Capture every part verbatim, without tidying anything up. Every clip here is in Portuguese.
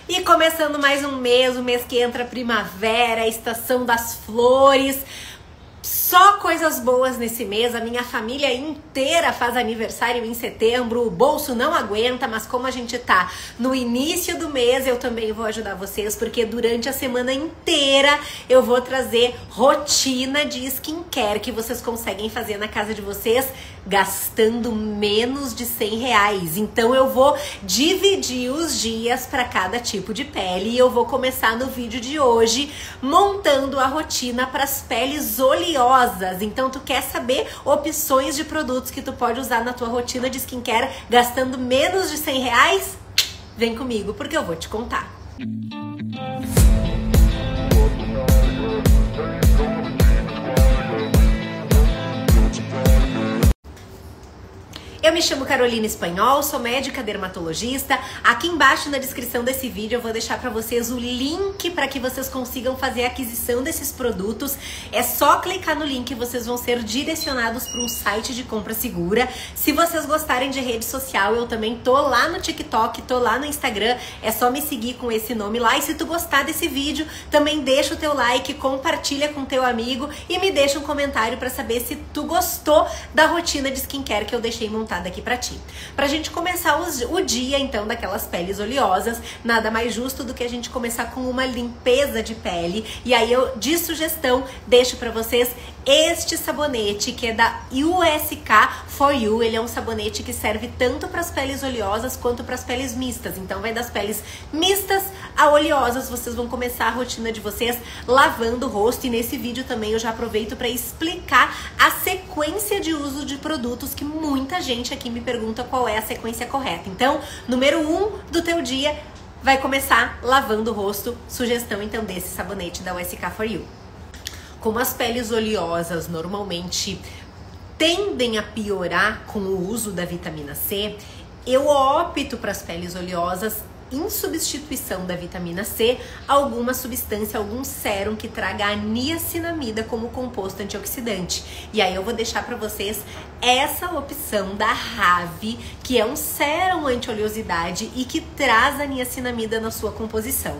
E começando mais um mês, o mês que entra a primavera, a estação das flores. Só coisas boas nesse mês, a minha família inteira faz aniversário em setembro, o bolso não aguenta, mas como a gente tá no início do mês, eu também vou ajudar vocês, porque durante a semana inteira eu vou trazer rotina de skincare que vocês conseguem fazer na casa de vocês gastando menos de cem reais. Então eu vou dividir os dias para cada tipo de pele e eu vou começar no vídeo de hoje montando a rotina para as peles oleosas. Então tu quer saber opções de produtos que tu pode usar na tua rotina de skincare gastando menos de cem reais? Vem comigo porque eu vou te contar. Eu me chamo Carolina Espanhol, sou médica dermatologista. Aqui embaixo na descrição desse vídeo eu vou deixar para vocês o link para que vocês consigam fazer a aquisição desses produtos. É só clicar no link e vocês vão ser direcionados para um site de compra segura. Se vocês gostarem de rede social, eu também tô lá no TikTok, tô lá no Instagram. É só me seguir com esse nome lá. E se tu gostar desse vídeo, também deixa o teu like, compartilha com teu amigo e me deixa um comentário para saber se tu gostou da rotina de skincare que eu deixei montada aqui pra ti. Pra gente começar os, o dia, então, daquelas peles oleosas, nada mais justo do que a gente começar com uma limpeza de pele. E aí eu, de sugestão, deixo pra vocês este sabonete, que é da U S K for You. Ele é um sabonete que serve tanto para as peles oleosas quanto para as peles mistas. Então vai das peles mistas a oleosas. Vocês vão começar a rotina de vocês lavando o rosto. E nesse vídeo também eu já aproveito para explicar a sequência de uso de produtos, que muita gente aqui me pergunta qual é a sequência correta. Então, número um do teu dia vai começar lavando o rosto. Sugestão então desse sabonete da U S K for You. Como as peles oleosas normalmente tendem a piorar com o uso da vitamina C, eu opto para as peles oleosas, em substituição da vitamina C, alguma substância, algum sérum que traga a niacinamida como composto antioxidante. E aí eu vou deixar para vocês essa opção da Rave, que é um sérum anti-oleosidade e que traz a niacinamida na sua composição.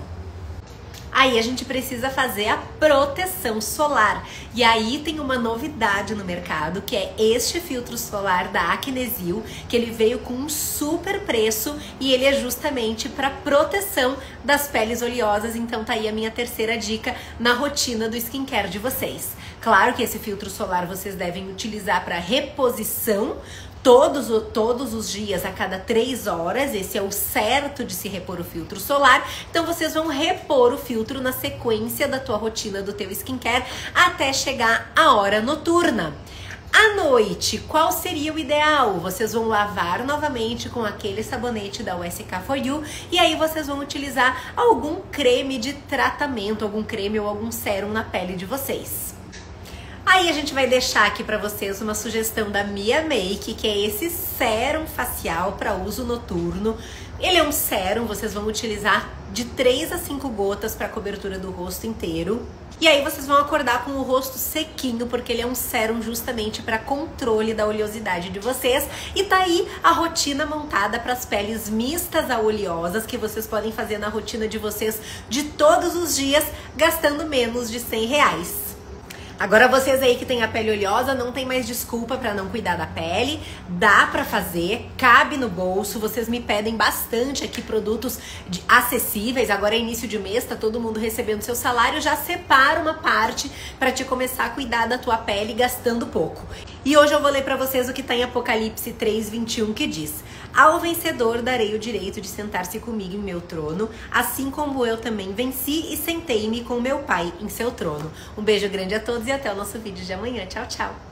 Aí a gente precisa fazer a proteção solar. E aí tem uma novidade no mercado, que é este filtro solar da Acnesil, que ele veio com um super preço e ele é justamente para proteção das peles oleosas. Então tá aí a minha terceira dica na rotina do skincare de vocês. Claro que esse filtro solar vocês devem utilizar para reposição, Todos, todos os dias, a cada três horas, esse é o certo de se repor o filtro solar. Então vocês vão repor o filtro na sequência da tua rotina do teu skincare até chegar a hora noturna. À noite, qual seria o ideal? Vocês vão lavar novamente com aquele sabonete da U S K for You e aí vocês vão utilizar algum creme de tratamento, algum creme ou algum sérum na pele de vocês. Aí a gente vai deixar aqui pra vocês uma sugestão da Mia Make, que é esse sérum facial para uso noturno. Ele é um sérum, vocês vão utilizar de três a cinco gotas para cobertura do rosto inteiro. E aí vocês vão acordar com o rosto sequinho, porque ele é um sérum justamente para controle da oleosidade de vocês. E tá aí a rotina montada para as peles mistas a oleosas, que vocês podem fazer na rotina de vocês de todos os dias, gastando menos de cem reais. Agora vocês aí que tem a pele oleosa, não tem mais desculpa pra não cuidar da pele, dá pra fazer, cabe no bolso. Vocês me pedem bastante aqui produtos de, acessíveis. Agora é início de mês, tá todo mundo recebendo seu salário, já separa uma parte pra te começar a cuidar da tua pele gastando pouco. E hoje eu vou ler pra vocês o que tá em Apocalipse três, vinte e um, que diz: ao vencedor darei o direito de sentar-se comigo em meu trono, assim como eu também venci e sentei-me com meu Pai em seu trono. Um beijo grande a todos e até o nosso vídeo de amanhã. Tchau, tchau!